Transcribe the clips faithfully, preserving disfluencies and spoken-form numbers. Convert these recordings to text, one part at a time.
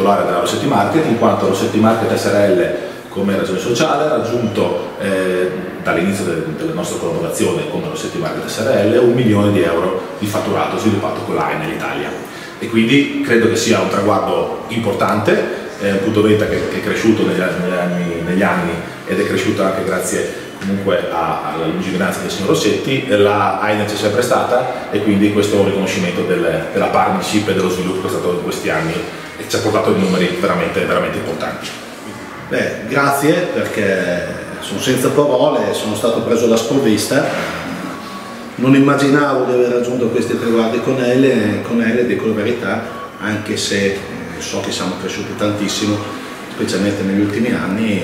titolare della Rossetti Market, in quanto Rossetti Market S R L come ragione sociale ha raggiunto eh, dall'inizio de della nostra collaborazione con Rossetti Market S R L un milione di euro di fatturato sviluppato con l'A I N Italia, e quindi credo che sia un traguardo importante, è un punto vendita che, che è cresciuto negli anni, negli anni ed è cresciuto anche grazie comunque alla lungimiranza del signor Rossetti. La A I N c'è sempre stata, e quindi questo è un riconoscimento del, della partnership e dello sviluppo che è stato in questi anni e ci ha portato a numeri veramente, veramente importanti. Beh, grazie, perché sono senza parole, sono stato preso alla sprovvista, non immaginavo di aver raggiunto questi traguardi con Elle, con Elle dico la verità, anche se so che siamo cresciuti tantissimo, specialmente negli ultimi anni.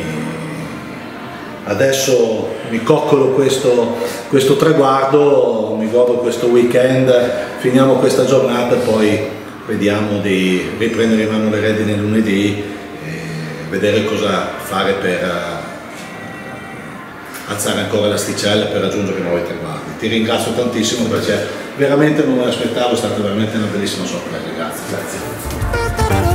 Adesso mi coccolo questo, questo traguardo, mi godo questo weekend, finiamo questa giornata e poi vediamo di riprendere in mano le redini lunedì e vedere cosa fare per alzare ancora l'asticella per raggiungere nuovi traguardi. Ti ringrazio tantissimo perché veramente non me l'aspettavo, è stata veramente una bellissima sorpresa. Grazie. Grazie.